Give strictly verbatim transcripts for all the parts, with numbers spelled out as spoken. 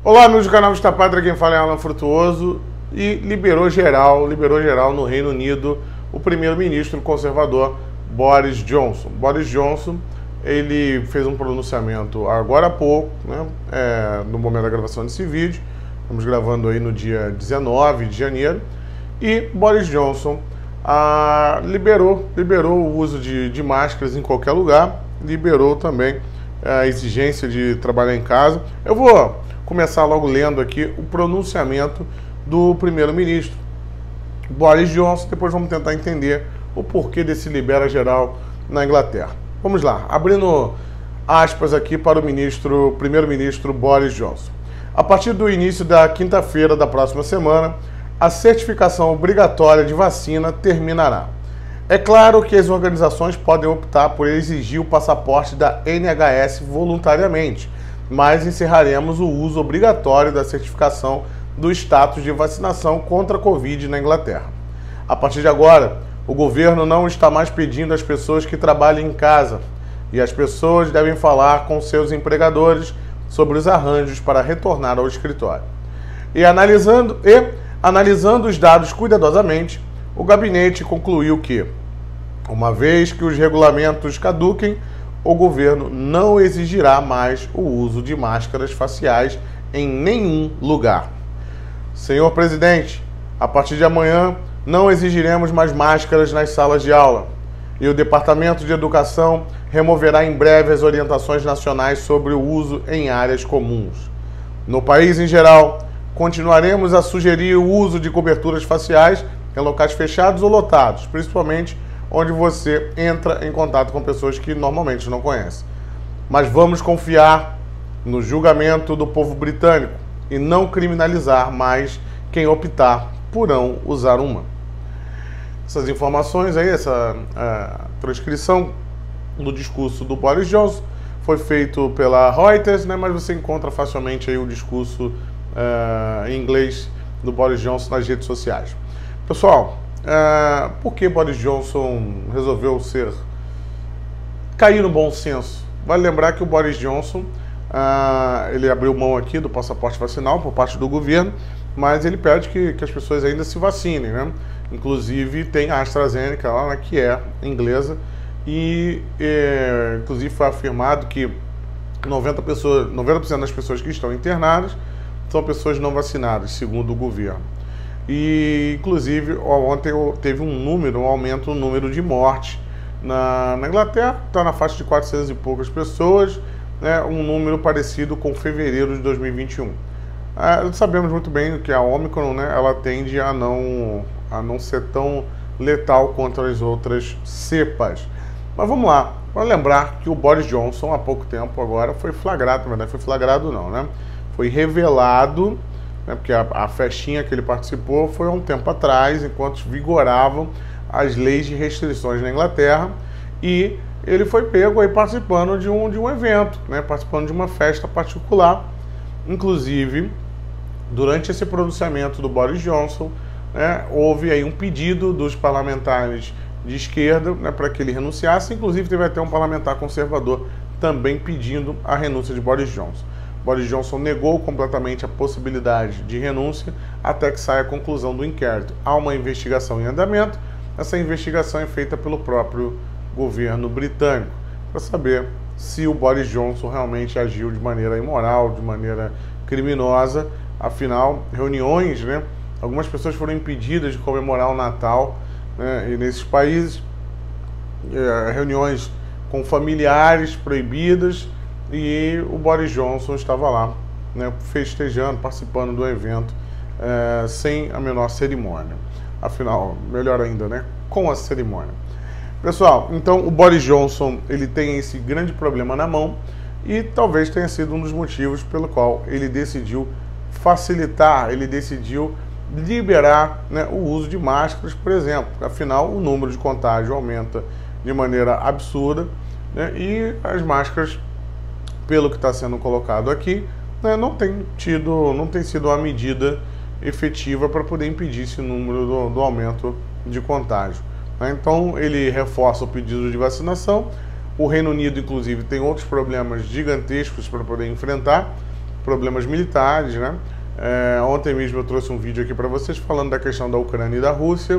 Olá, amigos do canal Vista Pátria, quem fala é Alan Frutuoso. E liberou geral, liberou geral no Reino Unido o primeiro-ministro conservador Boris Johnson. Boris Johnson, ele fez um pronunciamento agora há pouco, né, é, no momento da gravação desse vídeo. Estamos gravando aí no dia dezenove de janeiro. E Boris Johnson ah, liberou, liberou o uso de, de máscaras em qualquer lugar, liberou também a exigência de trabalhar em casa. Eu vou começar logo lendo aqui o pronunciamento do primeiro-ministro Boris Johnson, depois vamos tentar entender o porquê desse libera geral na Inglaterra. Vamos lá, abrindo aspas aqui para o ministro, primeiro-ministro Boris Johnson. A partir do início da quinta-feira da próxima semana, a certificação obrigatória de vacina terminará. É claro que as organizações podem optar por exigir o passaporte da N H S voluntariamente, mas encerraremos o uso obrigatório da certificação do status de vacinação contra a Covid na Inglaterra. A partir de agora, o governo não está mais pedindo às pessoas que trabalhem em casa, e as pessoas devem falar com seus empregadores sobre os arranjos para retornar ao escritório. E analisando, e, analisando os dados cuidadosamente, o gabinete concluiu que, uma vez que os regulamentos caduquem, o governo não exigirá mais o uso de máscaras faciais em nenhum lugar. Senhor presidente, a partir de amanhã não exigiremos mais máscaras nas salas de aula e o Departamento de Educação removerá em breve as orientações nacionais sobre o uso em áreas comuns. No país em geral, continuaremos a sugerir o uso de coberturas faciais em locais fechados ou lotados, principalmente onde você entra em contato com pessoas que normalmente não conhece. Mas vamos confiar no julgamento do povo britânico e não criminalizar mais quem optar por não usar uma. Essas informações aí, essa transcrição do discurso do Boris Johnson foi feito pela Reuters, né, mas você encontra facilmente aí o discurso uh, em inglês do Boris Johnson nas redes sociais. Pessoal, Uh, por que Boris Johnson resolveu ser cair no bom senso? Vale lembrar que o Boris Johnson uh, ele abriu mão aqui do passaporte vacinal por parte do governo, mas ele pede que, que as pessoas ainda se vacinem, né? Inclusive tem a AstraZeneca lá, né, que é inglesa, e é, inclusive foi afirmado que noventa por cento das pessoas que estão internadas são pessoas não vacinadas, segundo o governo. E, inclusive, ontem teve um número, um aumento no número de mortes na, na Inglaterra, está na faixa de quatrocentas e poucas pessoas, né, um número parecido com fevereiro de dois mil e vinte e um. Ah, sabemos muito bem que a Omicron, né, ela tende a não, a não ser tão letal quanto as outras cepas. Mas vamos lá, vamos lembrar que o Boris Johnson, há pouco tempo agora, foi flagrado, na verdade foi flagrado não, né? Foi revelado, porque a, a festinha que ele participou foi há um tempo atrás, enquanto vigoravam as leis de restrições na Inglaterra, e ele foi pego aí participando de um, de um evento, né, participando de uma festa particular. Inclusive, durante esse pronunciamento do Boris Johnson, né, houve aí um pedido dos parlamentares de esquerda, né, para que ele renunciasse. Inclusive teve até um parlamentar conservador também pedindo a renúncia de Boris Johnson. Boris Johnson negou completamente a possibilidade de renúncia até que saia a conclusão do inquérito. Há uma investigação em andamento. Essa investigação é feita pelo próprio governo britânico para saber se o Boris Johnson realmente agiu de maneira imoral, de maneira criminosa. Afinal, reuniões, né? Algumas pessoas foram impedidas de comemorar o Natal, né, e nesses países, é, reuniões com familiares proibidas. E o Boris Johnson estava lá, né, festejando, participando do evento, é, sem a menor cerimônia. Afinal, melhor ainda, né, com a cerimônia. Pessoal, então o Boris Johnson, ele tem esse grande problema na mão e talvez tenha sido um dos motivos pelo qual ele decidiu facilitar, ele decidiu liberar, né, o uso de máscaras, por exemplo. Afinal, o número de contágio aumenta de maneira absurda, né, e as máscaras, pelo que está sendo colocado aqui, né, não tem tido, não tem sido uma medida efetiva para poder impedir esse número do, do aumento de contágio. Né? Então ele reforça o pedido de vacinação. O Reino Unido, inclusive, tem outros problemas gigantescos para poder enfrentar, problemas militares, né? É, ontem mesmo eu trouxe um vídeo aqui para vocês falando da questão da Ucrânia e da Rússia.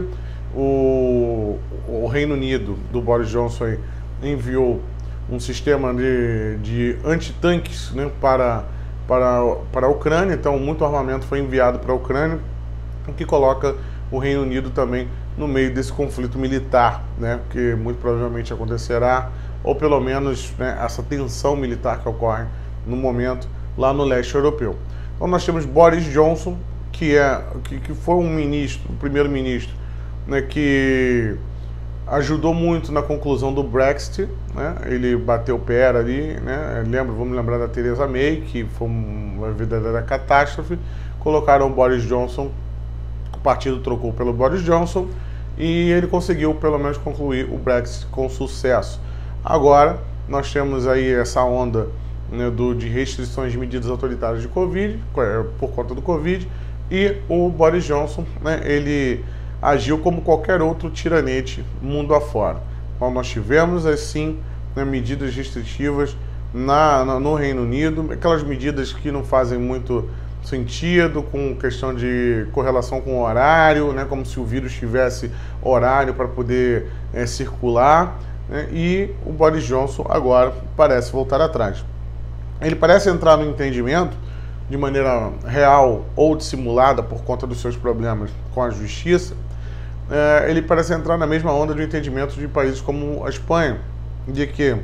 O, o Reino Unido, do Boris Johnson, aí, enviou um sistema de, de antitanques, né, para, para, para a Ucrânia. Então, muito armamento foi enviado para a Ucrânia, o que coloca o Reino Unido também no meio desse conflito militar, né, que muito provavelmente acontecerá, ou pelo menos, né, essa tensão militar que ocorre no momento lá no leste europeu. Então nós temos Boris Johnson, que, é, que, que foi um ministro, um primeiro-ministro, né, que ajudou muito na conclusão do Brexit, né, ele bateu o pé ali, né, lembra, vamos lembrar da Theresa May, que foi uma verdadeira catástrofe, colocaram o Boris Johnson, o partido trocou pelo Boris Johnson, e ele conseguiu pelo menos concluir o Brexit com sucesso. Agora nós temos aí essa onda, né, do, de restrições de medidas autoritárias de Covid, por conta do Covid, e o Boris Johnson, né, ele agiu como qualquer outro tiranete mundo afora. Então nós tivemos assim, né, medidas restritivas na, na, no Reino Unido, aquelas medidas que não fazem muito sentido, com questão de correlação com o horário, né, como se o vírus tivesse horário para poder é, circular, né, e o Boris Johnson agora parece voltar atrás. Ele parece entrar no entendimento de maneira real ou dissimulada por conta dos seus problemas com a justiça. É, ele parece entrar na mesma onda de entendimento de países como a Espanha, de que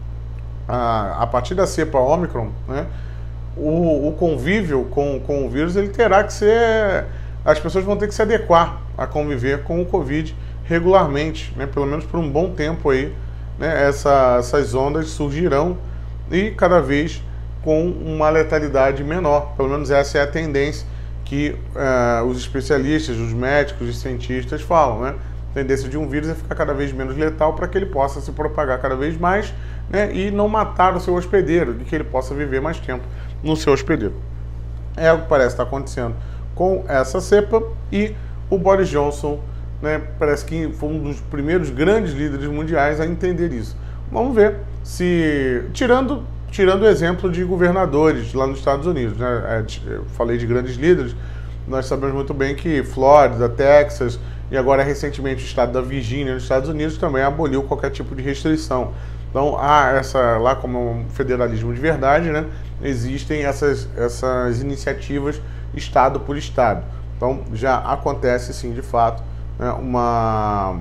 a, a partir da cepa Omicron, né, O, o convívio com, com o vírus, ele terá que ser... As pessoas vão ter que se adequar a conviver com o Covid regularmente, né? Pelo menos por um bom tempo aí, né? Essa, essas ondas surgirão e cada vez com uma letalidade menor. Pelo menos essa é a tendência que uh, os especialistas, os médicos e cientistas falam, né? A tendência de um vírus é ficar cada vez menos letal para que ele possa se propagar cada vez mais, né? E não matar o seu hospedeiro, de que ele possa viver mais tempo no seu hospedeiro. É o que parece estar acontecendo com essa cepa, e o Boris Johnson, né, parece que foi um dos primeiros grandes líderes mundiais a entender isso. Vamos ver se, tirando, tirando o exemplo de governadores lá nos Estados Unidos, né, eu falei de grandes líderes, nós sabemos muito bem que Flórida, Texas e agora recentemente o estado da Virgínia nos Estados Unidos também aboliu qualquer tipo de restrição. Então, há essa, lá como um federalismo de verdade, né, existem essas, essas iniciativas estado por estado. Então, já acontece, sim, de fato, né, uma,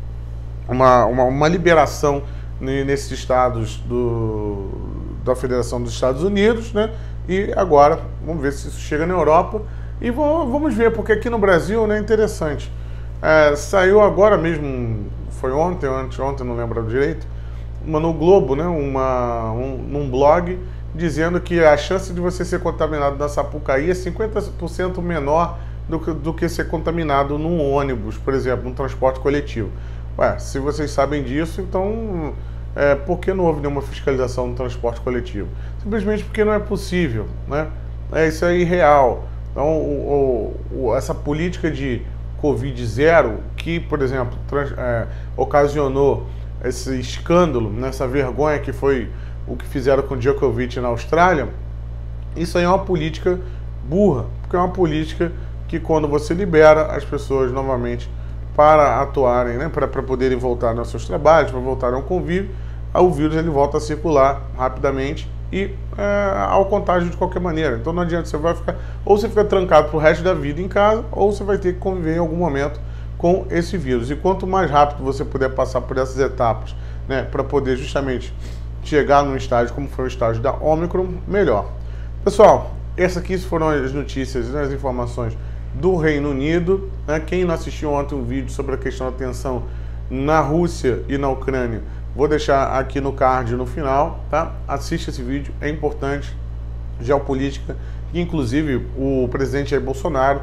uma, uma, uma liberação nesses estados do, da Federação dos Estados Unidos, né, e agora, vamos ver se isso chega na Europa, e vamos ver, porque aqui no Brasil, né, é interessante. É, saiu agora mesmo, foi ontem, ontem, ontem, não lembro direito, uma no Globo, né, uma, um, num blog, dizendo que a chance de você ser contaminado na Sapucaí é cinquenta por cento menor do que, do que ser contaminado num ônibus, por exemplo, num transporte coletivo. Ué, se vocês sabem disso, então é, por que não houve nenhuma fiscalização no transporte coletivo? Simplesmente porque não é possível, né? É, isso é irreal. Então, o, o, essa política de Covid zero, que, por exemplo, trans, é, ocasionou esse escândalo, nessa vergonha que foi o que fizeram com Djokovic na Austrália, isso aí é uma política burra, porque é uma política que quando você libera as pessoas novamente para atuarem, né, para, para poderem voltar aos seus trabalhos, para voltarem ao convívio, o vírus ele volta a circular rapidamente e é, ao contágio de qualquer maneira. Então não adianta, você vai ficar, ou você fica trancado pro resto da vida em casa, ou você vai ter que conviver em algum momento com esse vírus. E quanto mais rápido você puder passar por essas etapas, né, para poder justamente chegar num estágio como foi o estágio da Omicron, melhor. Pessoal, essas aqui foram as notícias, né, as informações do Reino Unido, né? Quem não assistiu ontem um vídeo sobre a questão da tensão na Rússia e na Ucrânia, vou deixar aqui no card no final, tá? Assiste esse vídeo, é importante, geopolítica, e inclusive o presidente Jair Bolsonaro,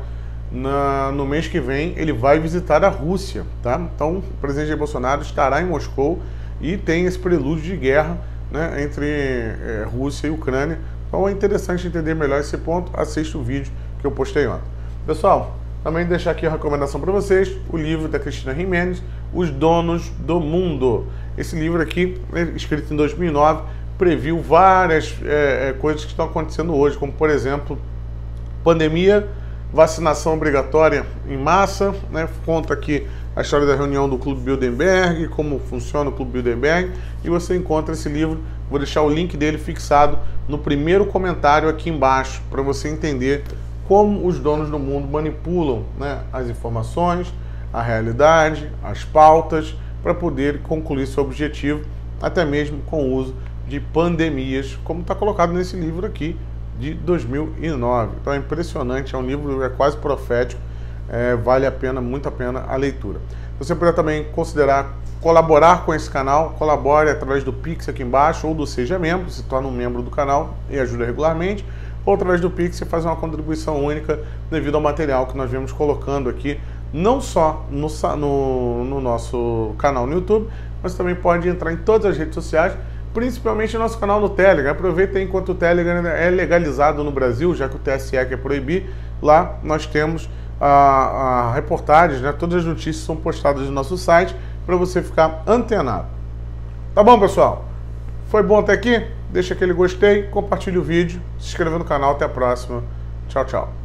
na, no mês que vem, ele vai visitar a Rússia, tá? Então, o presidente Jair Bolsonaro estará em Moscou e tem esse prelúdio de guerra, né, entre é, Rússia e Ucrânia. Então é interessante entender melhor esse ponto, assista o vídeo que eu postei ontem. Pessoal, também deixar aqui a recomendação para vocês, o livro da Cristina Gimenez, Os Donos do Mundo. Esse livro aqui, escrito em dois mil e nove, previu várias é, coisas que estão acontecendo hoje, como por exemplo, pandemia, vacinação obrigatória em massa, né? Conta aqui a história da reunião do Clube Bilderberg, como funciona o Clube Bilderberg, e você encontra esse livro, vou deixar o link dele fixado no primeiro comentário aqui embaixo, para você entender como os donos do mundo manipulam, né, as informações, a realidade, as pautas, para poder concluir seu objetivo, até mesmo com o uso de pandemias, como está colocado nesse livro aqui, de dois mil e nove. Então é impressionante, é um livro é quase profético, é, vale a pena, muito a pena a leitura. Você pode também considerar colaborar com esse canal, colabore através do Pix aqui embaixo, ou do Seja Membro, se torna um membro do canal e ajuda regularmente, ou através do Pix você faz uma contribuição única devido ao material que nós vemos colocando aqui, não só no, no, no nosso canal no YouTube, mas também pode entrar em todas as redes sociais, principalmente no nosso canal no Telegram. Aproveita enquanto o Telegram é legalizado no Brasil, já que o T S E quer proibir. Lá nós temos a, a reportagens, né? Todas as notícias são postadas no nosso site para você ficar antenado. Tá bom, pessoal? Foi bom até aqui? Deixa aquele gostei, compartilhe o vídeo, se inscreva no canal. Até a próxima. Tchau, tchau.